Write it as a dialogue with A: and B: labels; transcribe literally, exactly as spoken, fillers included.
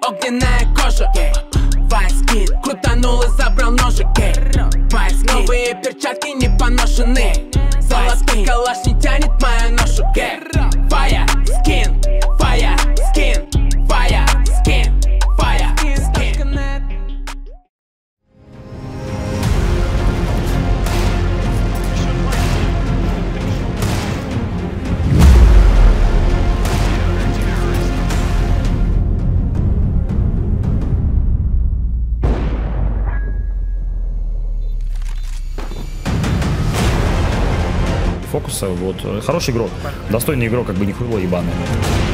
A: огненная кожа. Вайскин крутанул и забрал ножик. Новые перчатки не поношены. Золотой калаш не тянет мою ношу. Фая скин, фая скин, фая скин, фая скин.
B: Фокуса, вот, хороший игрок, достойный игрок, как бы не хуйло ебаный.